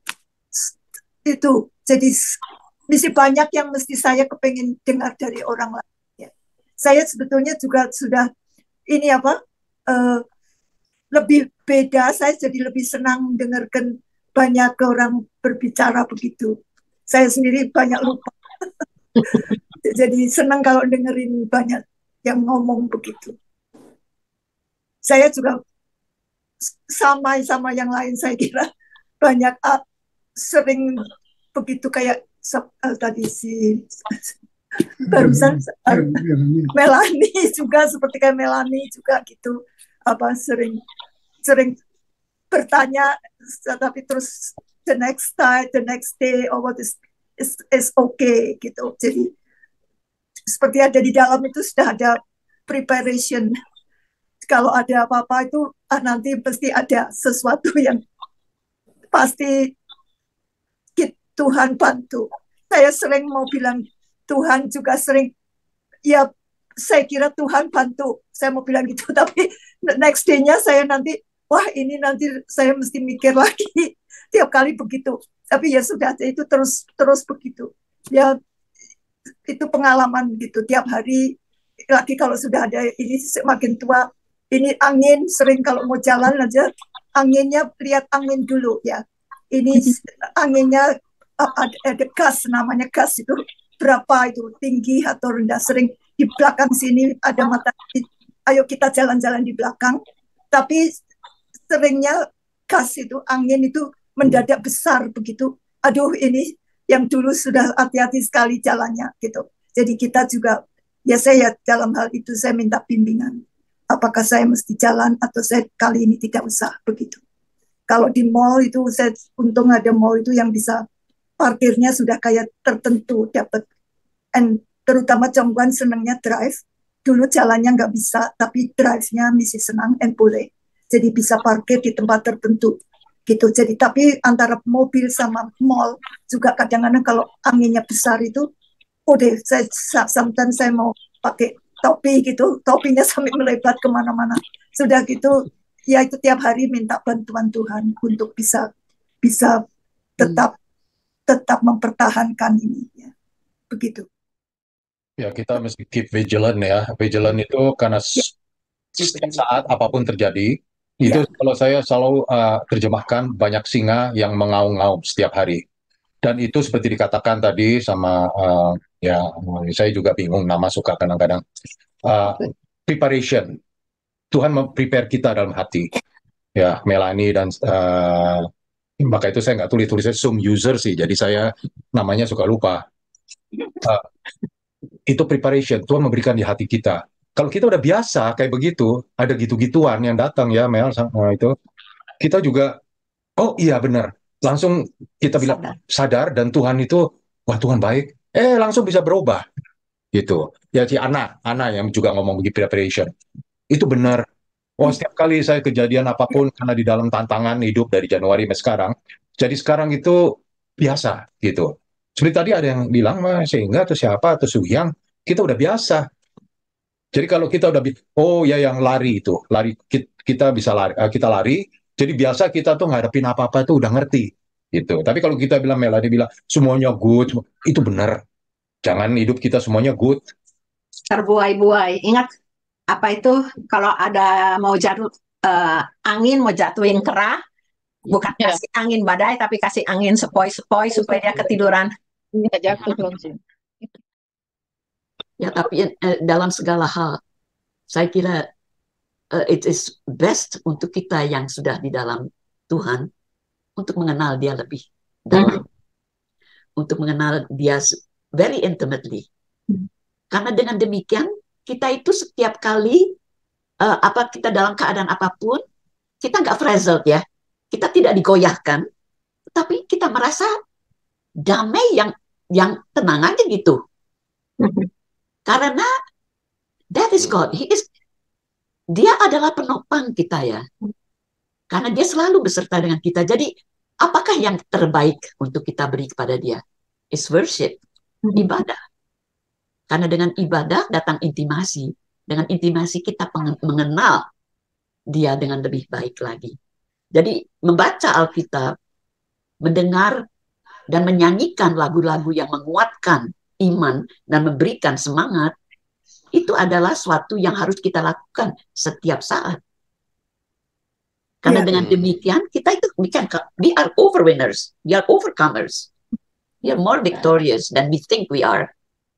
itu jadi mesti banyak yang mesti saya kepengen dengar dari orang lain. Ya. Saya sebetulnya juga sudah ini apa uh, lebih beda. Saya jadi lebih senang dengarkan banyak orang berbicara begitu. Saya sendiri banyak lupa. Jadi senang kalau dengerin banyak yang ngomong begitu. Saya juga sama sama yang lain, saya kira banyak uh, sering begitu kayak uh, tadi si barusan uh, Melanie juga seperti kayak Melanie juga gitu, apa sering sering bertanya tapi terus the next time the next day oh what is is is okay gitu. Jadi seperti ada di dalam itu sudah ada preparation. Kalau ada apa-apa itu ah, nanti pasti ada sesuatu yang pasti Tuhan bantu. Saya sering mau bilang Tuhan juga sering, ya saya kira Tuhan bantu. Saya mau bilang gitu, tapi next day-nya saya nanti, wah ini nanti saya mesti mikir lagi tiap kali begitu. Tapi ya sudah, itu terus terus begitu. Ya itu pengalaman gitu tiap hari. Lagi kalau sudah ada ini semakin tua. Ini angin sering kalau mau jalan aja anginnya lihat angin dulu ya. ini anginnya ada, ada gas, namanya gas itu berapa itu tinggi atau rendah. Sering di belakang sini ada matahari, ayo kita jalan-jalan di belakang, tapi seringnya gas itu, angin itu mendadak besar begitu. Aduh, ini yang dulu sudah hati-hati sekali jalannya gitu. Jadi kita juga, ya saya dalam hal itu saya minta bimbingan. Apakah saya mesti jalan atau saya kali ini tidak usah begitu. Kalau di mall itu, saya untung ada mall itu yang bisa parkirnya sudah kayak tertentu dapat. And terutama Jongguan senangnya drive. Dulu jalannya nggak bisa, tapi drive-nya misi senang and boleh. Jadi bisa parkir di tempat tertentu gitu. Jadi tapi antara mobil sama mall juga kadang-kadang kalau anginnya besar itu, oh deh, saya sometimes saya mau pakai topi gitu, topinya sampai melebat kemana-mana. Sudah gitu, ya itu tiap hari minta bantuan Tuhan untuk bisa bisa tetap tetap mempertahankan ini. Ya. Begitu. Ya, kita mesti keep vigilant ya. Vigilant itu karena setiap saat apapun terjadi, itu Ya. kalau saya selalu uh, terjemahkan banyak singa yang mengaum-ngaum setiap hari. Dan itu seperti dikatakan tadi sama uh, ya saya juga bingung nama suka kadang-kadang uh, preparation. Tuhan memprepare kita dalam hati. Ya, Melanie dan uh, maka itu saya nggak tulis-tulisnya Zoom user sih, jadi saya namanya suka lupa. Uh, itu preparation, Tuhan memberikan di hati kita. Kalau kita udah biasa kayak begitu, ada gitu-gituan yang datang ya Mel, uh, itu kita juga, oh iya benar, langsung kita bilang sadar. sadar dan Tuhan itu, wah Tuhan baik, eh langsung bisa berubah gitu. Ya si Ana, Ana yang juga ngomong begitu preparation, itu benar. Oh setiap kali saya kejadian apapun karena di dalam tantangan hidup dari Januari sampai sekarang, jadi sekarang itu biasa gitu. Seperti tadi ada yang bilang, sehingga atau siapa atau Suyang, kita udah biasa. Jadi kalau kita udah, oh ya yang lari itu, lari kita bisa lari, kita lari. Jadi biasa kita tuh ngadepin apa-apa tuh udah ngerti, gitu. Tapi kalau kita bilang Melanie bilang semuanya good, itu benar. Jangan hidup kita semuanya good. Terbuai-buai. Ingat apa itu? Kalau ada mau jatuh uh, angin, mau jatuhin kera, bukan Ya. kasih angin badai, tapi kasih angin sepoi-sepoi supaya dia ketiduran. Nggak jatuh langsung. Ya, tapi eh, dalam segala hal, saya kira uh, it is best untuk kita yang sudah di dalam Tuhan untuk mengenal Dia lebih dalam, hmm. untuk mengenal Dia very intimately. Hmm. Karena dengan demikian kita itu setiap kali uh, apa kita dalam keadaan apapun, kita nggak frazzled ya, kita tidak digoyahkan, tapi kita merasa damai yang yang tenang aja gitu. Hmm. Karena that is God. He is, dia adalah penopang kita ya. Karena dia selalu beserta dengan kita. Jadi apakah yang terbaik untuk kita beri kepada dia? Is worship, ibadah. Karena dengan ibadah datang intimasi. Dengan intimasi kita mengenal dia dengan lebih baik lagi. Jadi membaca Alkitab, mendengar dan menyanyikan lagu-lagu yang menguatkan iman dan memberikan semangat, itu adalah suatu yang harus kita lakukan setiap saat. Karena yeah. dengan demikian kita itu we, can, we are overwinners, we are overcomers, we are more victorious than we think we are.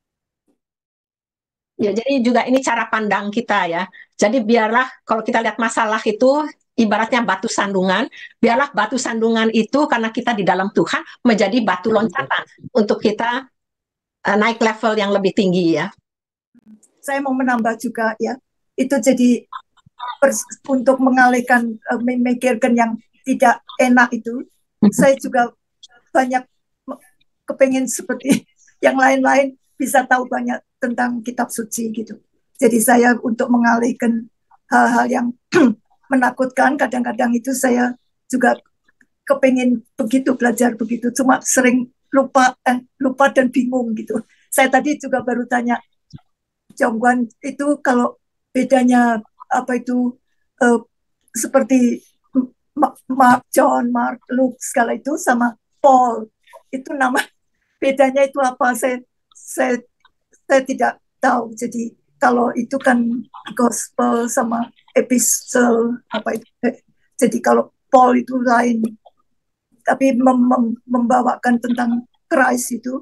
Ya, jadi juga ini cara pandang kita ya. Jadi biarlah kalau kita lihat masalah itu ibaratnya batu sandungan, biarlah batu sandungan itu karena kita di dalam Tuhan menjadi batu loncatan untuk kita uh, naik level yang lebih tinggi ya. Saya mau menambah juga ya, itu jadi untuk mengalihkan, uh, memikirkan yang tidak enak itu, saya juga banyak kepengen seperti yang lain-lain bisa tahu banyak tentang kitab suci gitu. Jadi saya untuk mengalihkan hal-hal yang menakutkan, kadang-kadang itu saya juga kepengen begitu, belajar begitu, cuma sering lupa, eh, lupa dan bingung gitu. Saya tadi juga baru tanya, Jongguan itu kalau bedanya apa itu uh, seperti Mark, John, Mark, Luke segala itu sama Paul, itu nama bedanya itu apa? Saya saya saya tidak tahu. Jadi kalau itu kan gospel sama epistle apa itu. Jadi kalau Paul itu lain tapi mem mem membawakan tentang Christ itu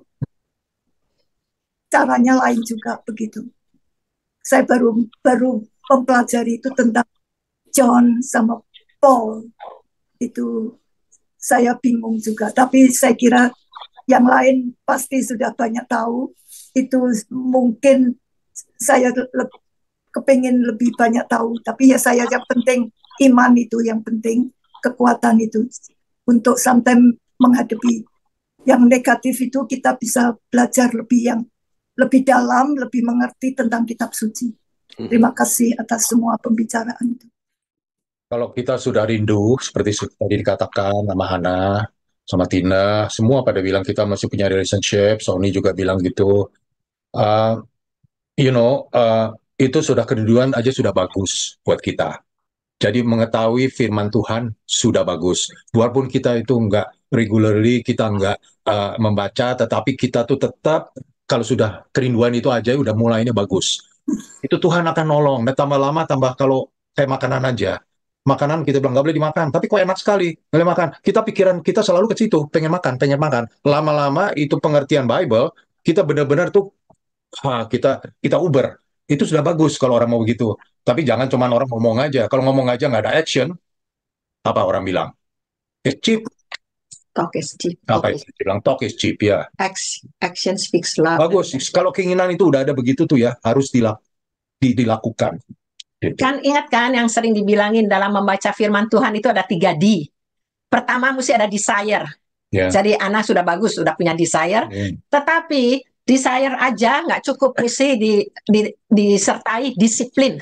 caranya lain juga begitu. Saya baru baru mempelajari itu tentang John sama Paul, itu saya bingung juga. Tapi saya kira yang lain pasti sudah banyak tahu. Itu mungkin saya le kepingin lebih banyak tahu. Tapi ya saya yang penting iman itu yang penting, kekuatan itu untuk sometimes menghadapi yang negatif itu kita bisa belajar lebih yang lebih dalam, lebih mengerti tentang kitab suci. Terima kasih atas semua pembicaraan itu. Kalau kita sudah rindu, seperti tadi dikatakan sama Hana, sama Tina, semua pada bilang kita masih punya relationship, Sony juga bilang gitu. Uh, you know, uh, itu sudah kerinduan aja sudah bagus buat kita. Jadi mengetahui firman Tuhan sudah bagus. Walaupun kita itu nggak regularly, kita nggak uh, membaca, tetapi kita tuh tetap, kalau sudah kerinduan itu aja udah mulainya bagus. Itu Tuhan akan nolong. Dan tambah lama, tambah kalau kayak makanan aja. Makanan kita bilang nggak boleh dimakan, tapi kok enak sekali boleh makan. Kita pikiran kita selalu ke situ, pengen makan, pengen makan. Lama-lama itu pengertian Bible, kita benar-benar tuh ha, kita kita uber. Itu sudah bagus kalau orang mau begitu. Tapi jangan cuma orang ngomong aja. Kalau ngomong aja nggak ada action, apa orang bilang? It's cheap. Talk is cheap. Apa itu bilang talk is cheap ya. Action speaks loud. Bagus. Kalau keinginan itu udah ada begitu tuh ya, harus dilak di, dilakukan. Gitu. Kan ingat kan yang sering dibilangin dalam membaca firman Tuhan itu ada tiga D. Pertama mesti ada desire. Yeah. Jadi anak sudah bagus, sudah punya desire. Yeah. Tetapi desire aja nggak cukup, mesti di, di, disertai disiplin.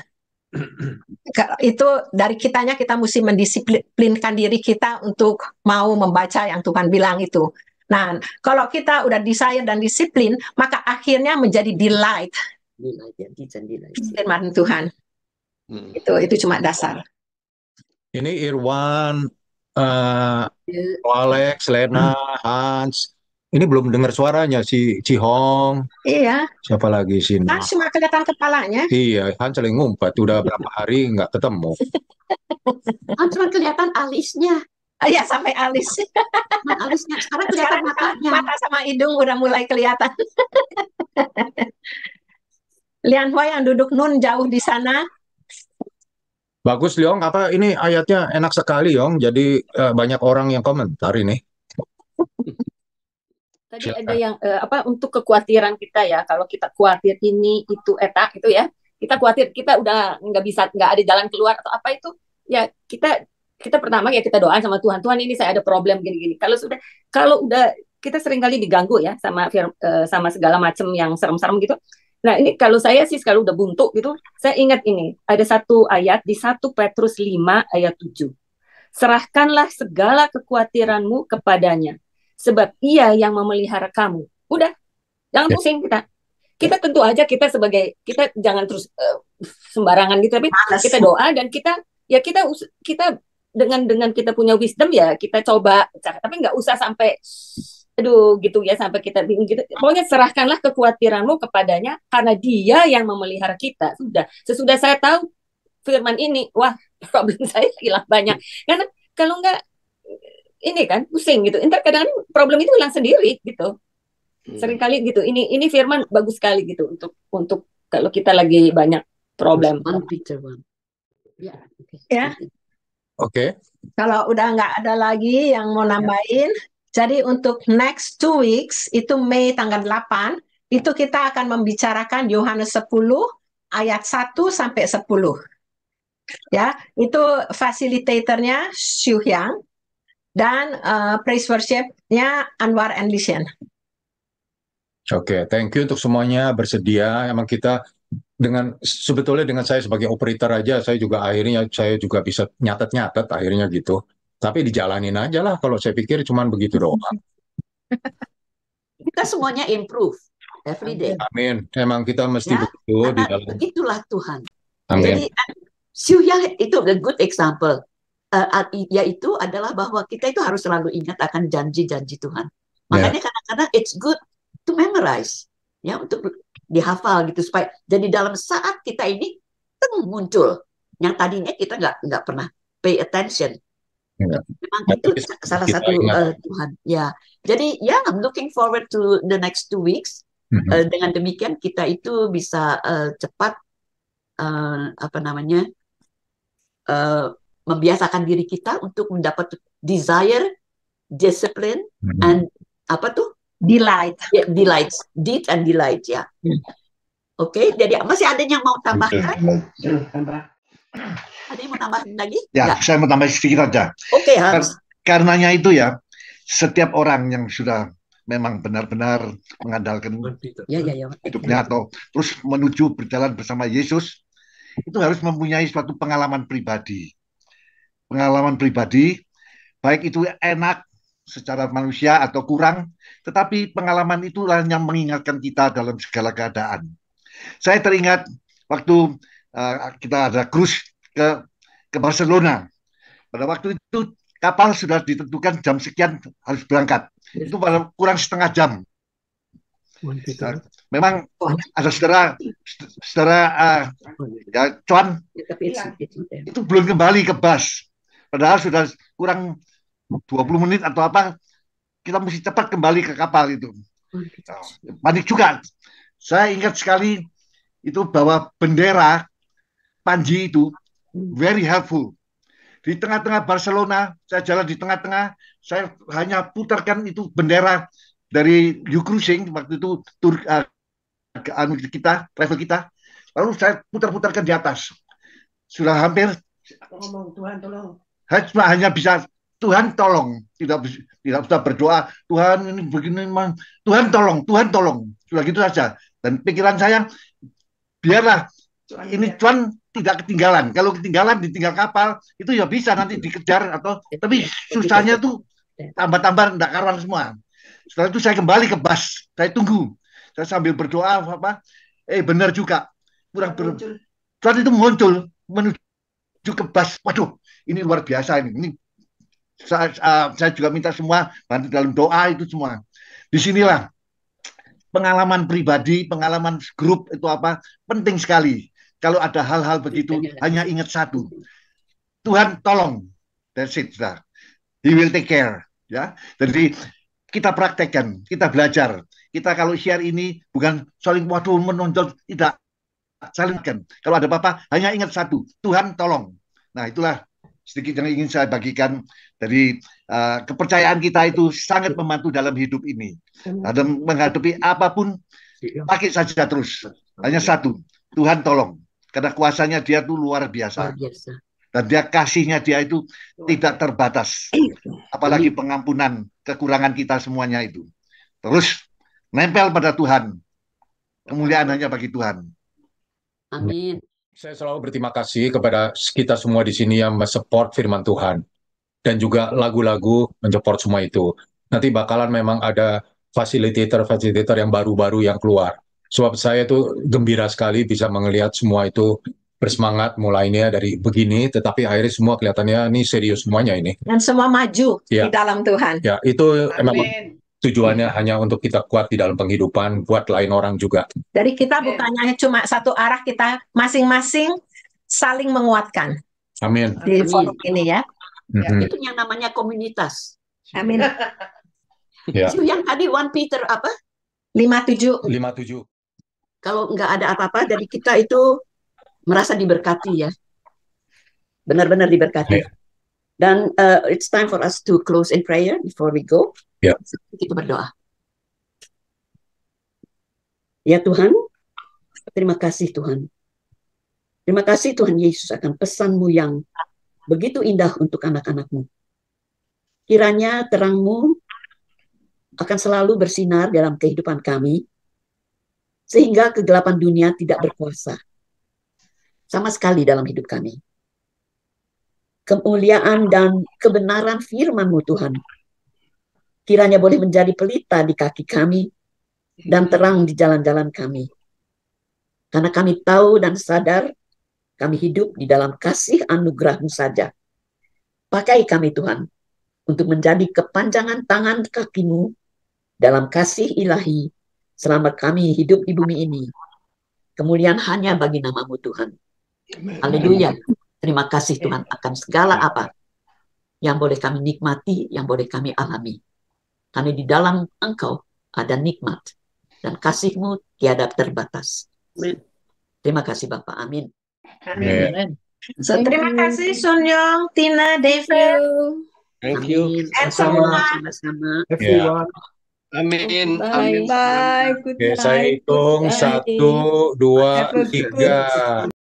Itu dari kitanya, kita mesti mendisiplinkan diri kita untuk mau membaca yang Tuhan bilang itu. Nah, kalau kita udah desire dan disiplin, maka akhirnya menjadi delight. Firman Tuhan. Hmm. Itu itu cuma dasar. Ini Irwan, uh, Alex, Lena, Hans. Ini belum dengar suaranya si Cihong. Iya. Siapa lagi sini? Hans cuma kelihatan kepalanya. Iya, Hans saling ngumpet. Udah berapa hari nggak ketemu. Hans cuma kelihatan alisnya. Iya, sampai alis. Alisnya. Sekarang kelihatan Sekarang matanya. Mata sama hidung udah mulai kelihatan. Lian Hua yang duduk nun jauh di sana. Bagus, Liong. Apa ini ayatnya enak sekali, Yong. Jadi uh, banyak orang yang komentar ini. Tadi ada yang uh, apa untuk kekhawatiran kita ya, kalau kita khawatir ini itu eta itu ya, kita khawatir kita udah nggak bisa, nggak ada jalan keluar atau apa itu ya, kita kita pertama ya kita doain sama Tuhan, Tuhan ini saya ada problem gini-gini. Kalau sudah kalau udah kita sering kali diganggu ya sama uh, sama segala macam yang serem-serem gitu. Nah ini kalau saya sih kalau udah buntu gitu, saya ingat ini ada satu ayat di satu Petrus lima ayat tujuh. Serahkanlah segala kekhawatiranmu kepadanya, sebab ia yang memelihara kamu. Udah, jangan pusing kita. Kita tentu aja kita sebagai, kita jangan terus uh, sembarangan gitu, tapi Malas. Kita doa dan kita, ya kita kita dengan dengan kita punya wisdom ya kita coba, tapi nggak usah sampai, aduh gitu ya, sampai kita bingung gitu. Pokoknya serahkanlah kekhawatiranmu kepadanya, karena dia yang memelihara kita. Sudah, sesudah saya tahu firman ini, wah problem saya hilang banyak. Karena kalau nggak, ini kan pusing gitu. Entar kadang problem itu hilang sendiri gitu. Sering kali gitu. Ini ini firman bagus sekali gitu untuk untuk kalau kita lagi banyak problem. Ya. Ya. Oke. Okay. Kalau udah nggak ada lagi yang mau nambahin, jadi untuk next two weeks itu Mei tanggal delapan itu kita akan membicarakan Yohanes sepuluh ayat satu sampai sepuluh. Ya, itu fasilitatornya Xiu Hyang. Dan uh, praise worship-nya Anwar and Lishan. Oke, okay, thank you untuk semuanya bersedia. Emang kita dengan sebetulnya dengan saya sebagai operator aja, saya juga akhirnya saya juga bisa nyatet-nyatet akhirnya gitu. Tapi dijalanin aja lah. Kalau saya pikir cuman begitu doang. Kita semuanya improve every day. Amin. Emang kita mesti ya, begitu di dalam. Begitulah Tuhan. Amin. Jadi Xiu Yang itu a good example. Uh, yaitu adalah bahwa kita itu harus selalu ingat akan janji-janji Tuhan. Makanya kadang-kadang yeah. it's good to memorize, ya, untuk dihafal gitu supaya jadi dalam saat kita ini teng muncul yang tadinya kita nggak nggak pernah pay attention, Ya. Memang Nah, itu tapi sa- salah kita satu ingat. uh, Tuhan. Ya, jadi ya, I'm looking forward to the next two weeks. Mhm. Uh, dengan demikian kita itu bisa uh, cepat uh, apa namanya uh, membiasakan diri kita untuk mendapat desire, discipline, Mhm. and apa tuh? Delight. Ya, delights, deed and delight ya. Oke, jadi masih ada yang mau tambahkan? Ada yang mau tambahin lagi? Ya, Enggak. saya mau tambah sedikit aja. Oke, Hans. Kar- Karenanya itu ya, setiap orang yang sudah memang benar-benar mengandalkan Ya, ya, ya. hidupnya atau terus menuju berjalan bersama Yesus, itu harus mempunyai suatu pengalaman pribadi. Pengalaman pribadi, baik itu enak secara manusia atau kurang, tetapi pengalaman itulah yang mengingatkan kita dalam segala keadaan. Saya teringat waktu uh, kita ada cruise ke ke Barcelona. Pada waktu itu kapal sudah ditentukan jam sekian harus berangkat. Itu pada kurang setengah jam. Nah, memang ada saudara saudara uh, ya, Cuan itu belum kembali ke bus. Padahal sudah kurang dua puluh menit atau apa, kita mesti cepat kembali ke kapal itu. Panik juga. Saya ingat sekali itu bahwa bendera Panji itu very helpful. Di tengah-tengah Barcelona, saya jalan di tengah-tengah, saya hanya putarkan itu bendera dari U Cruising waktu itu tur uh, kita, travel kita. Lalu saya putar-putarkan di atas. Sudah hampir Ngomong Tuhan tolong. cuma hanya bisa Tuhan tolong, tidak tidak bisa berdoa Tuhan ini begini, man. Tuhan tolong, Tuhan tolong, sudah gitu saja. Dan pikiran saya biarlah ini Tuhan tidak ketinggalan. Kalau ketinggalan ditinggal kapal itu ya bisa nanti dikejar atau tapi susahnya tuh tambah-tambah tidak karuan semua. Setelah itu saya kembali ke bus, saya tunggu, saya sambil berdoa apa, eh benar juga kurang ber... Tuhan itu muncul menuju ke bus. Waduh, ini luar biasa ini. Ini saya, uh, saya juga minta semua bantu dalam doa itu semua. Disinilah pengalaman pribadi, pengalaman grup itu apa penting sekali. Kalau ada hal-hal begitu, hanya ingat satu, Tuhan tolong, that's it, sudah. He will take care, ya. Jadi kita praktekkan, kita belajar. Kita kalau share ini bukan saling waduh menonjol, tidak, salingkan. Kalau ada apa-apa, hanya ingat satu, Tuhan tolong. Nah itulah sedikit yang ingin saya bagikan dari uh, kepercayaan kita itu sangat membantu dalam hidup ini. Dalam menghadapi apapun, pakai saja terus. Hanya satu, Tuhan tolong. Karena kuasanya dia itu luar biasa. Luar biasa. Dan dia kasihnya dia itu tidak terbatas. Apalagi pengampunan kekurangan kita semuanya itu. Terus nempel pada Tuhan. Kemuliaan hanya bagi Tuhan. Amin. Saya selalu berterima kasih kepada kita semua di sini yang mensupport firman Tuhan. Dan juga lagu-lagu mensupport semua itu. Nanti bakalan memang ada fasilitator-fasilitator yang baru-baru yang keluar. Sebab saya tuh gembira sekali bisa melihat semua itu bersemangat mulainya dari begini, tetapi akhirnya semua kelihatannya ini serius semuanya ini. Dan semua maju Ya. di dalam Tuhan. Ya, itu Amin. memang tujuannya hanya untuk kita kuat di dalam penghidupan, buat lain orang juga. Jadi kita bukannya cuma satu arah, kita masing-masing saling menguatkan Amin. di forum ini ya. Mhm. Itu yang namanya komunitas. Amin. Ya. Itu yang tadi First Peter apa? lima tujuh. lima tujuh. Kalau nggak ada apa-apa dari kita itu merasa diberkati ya. Benar-benar diberkati. Ya. Dan uh, it's time for us to close in prayer before we go. Ya. Kita berdoa. Ya Tuhan, terima kasih Tuhan. Terima kasih Tuhan Yesus akan pesan-Mu yang begitu indah untuk anak-anak-Mu. Kiranya terang-Mu akan selalu bersinar dalam kehidupan kami, sehingga kegelapan dunia tidak berkuasa sama sekali dalam hidup kami. Kemuliaan dan kebenaran firman-Mu Tuhan, kiranya boleh menjadi pelita di kaki kami dan terang di jalan-jalan kami. Karena kami tahu dan sadar kami hidup di dalam kasih anugerah-Mu saja. Pakai kami Tuhan untuk menjadi kepanjangan tangan kaki-Mu dalam kasih ilahi selama kami hidup di bumi ini. Kemuliaan hanya bagi nama-Mu Tuhan. Haleluya. Terima kasih Tuhan akan segala apa yang boleh kami nikmati, yang boleh kami alami. Karena di dalam Engkau ada nikmat dan kasih-Mu tiada terbatas. Amen. Terima kasih Bapak. Amin. Amin. So, Thank terima you. kasih Sun Young, Tina, David, Thank you. Amin. and Sama-sama. semua. Sama-sama. Ya. Everyone. Amin. Bye. Amin. Bye, good Oke, saya night, good hitung Bye. satu, dua, have a tiga. good